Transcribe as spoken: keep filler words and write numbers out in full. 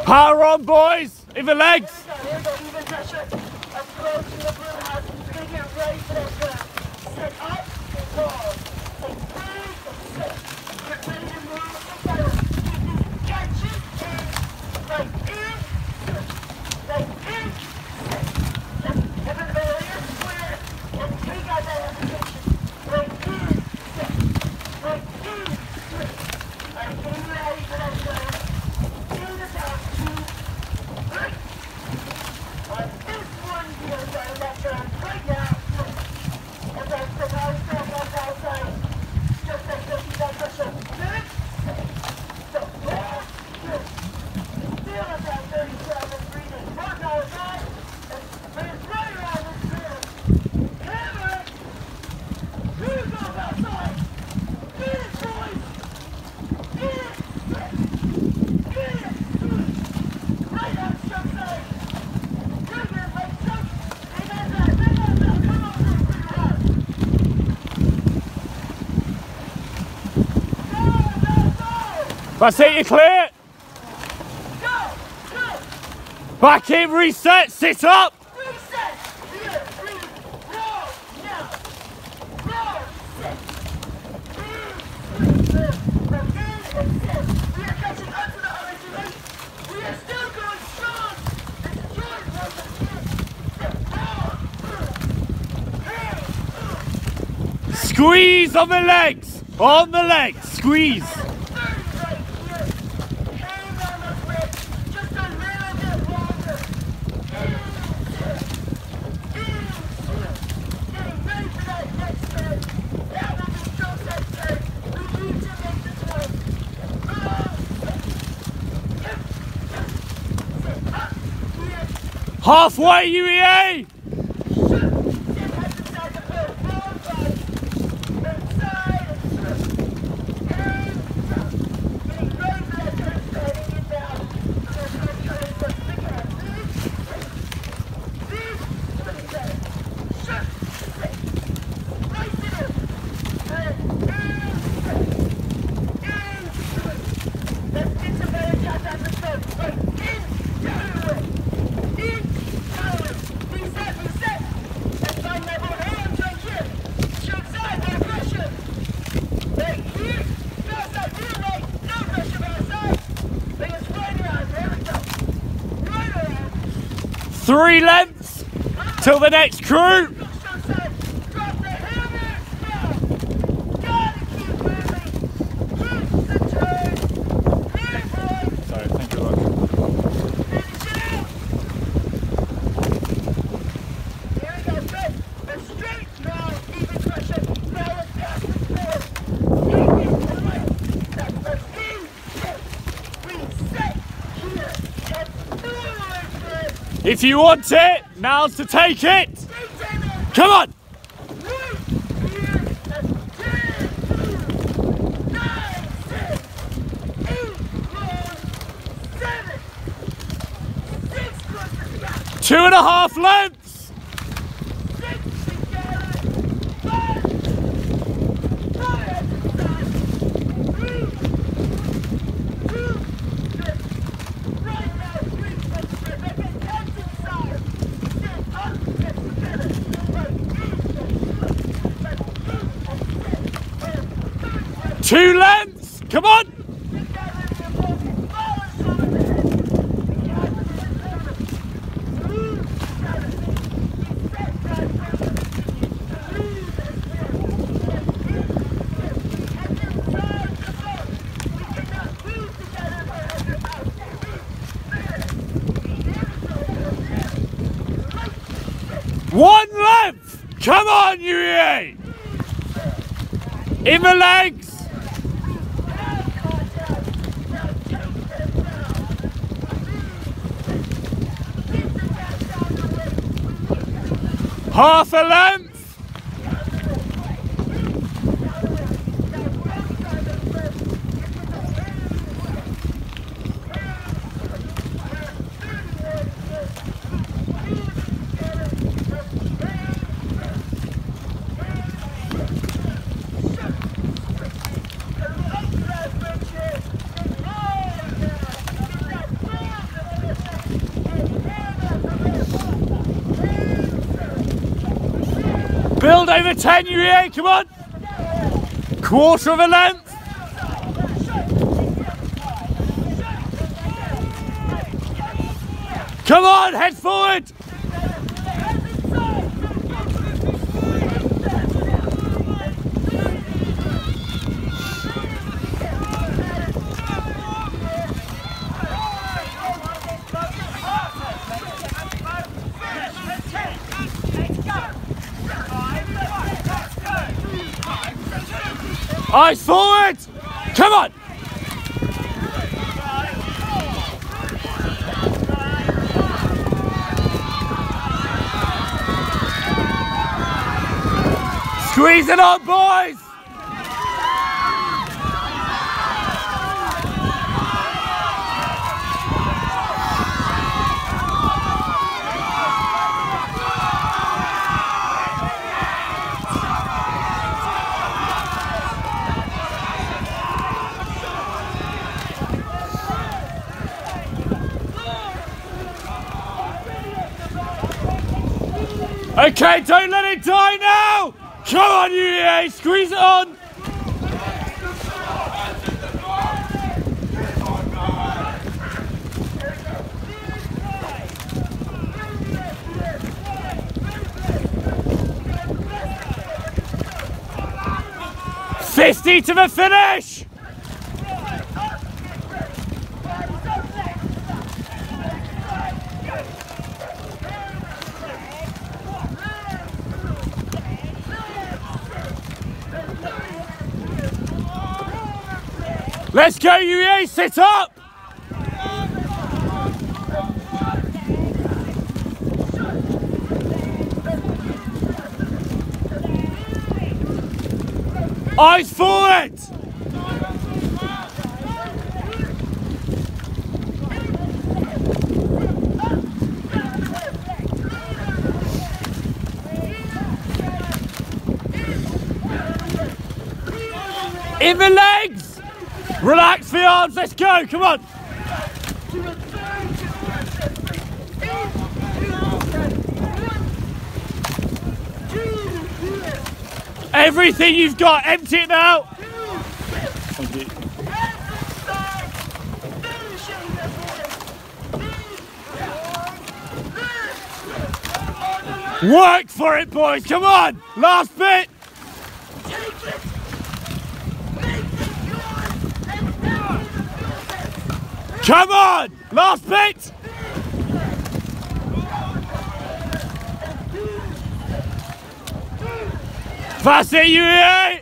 Power on, boys! In the legs! Here we go, even pressure. Approaching the blue house. We're going to get ready for that grab. Set up and roll. Take three, sit. Get ready to move the pedal. Keep these catches in. Right in, right in, sit. Just have an earlier square and take out that hesitation. Right in, sit. Right in, sit. Alright, getting ready for that grab. In the top, two, three. On this one, you're going to start on that turn right now. As I step out, step out outside. Just like this, you got pressure. Good. So, roll. Good. Feel it down thirty-seven, breathing. Work outside. And bring it right around this curve. Hammer it. Here it goes outside. Get it, boys. Get it. Get it. Right out, jump side. That's it, you're clear! Go! Go! Back in, reset, sit up! Reset! Here, breathe, roll, now! Roll, sit! Breathe, breathe, from in and sit. We are catching up to the originate. We are still going strong. This is your moment. Sit, roll, Squeeze on the legs! On the legs, squeeze! Halfway, U E A! Three lengths till the next crew. Sorry, thank you very much. Here we go, good. We're straight now, even pressure. Now let's pass this forward. Take it to the right. That's us in, sit. Reset. Here. That's forward, good. If you want it, now's to take it. Come on. Two and a half lengths. Two lengths. Come on. One length! Come on, U E A! In the legs! Half a length! Build over ten, U E A, come on. Quarter of a length. Come on, head forward. Eyes forward! Come on! Squeeze it on, boys! Okay, don't let it die now! Come on, U E A, squeeze it on! fifty to the finish! Let's go, U E A, sit up! Eyes forward! In the legs! Relax the arms, let's go, come on! Everything you've got, empty it now! Thank you. Work for it, boys, come on! Last bit! Come on! Last bit! That's it, U E A!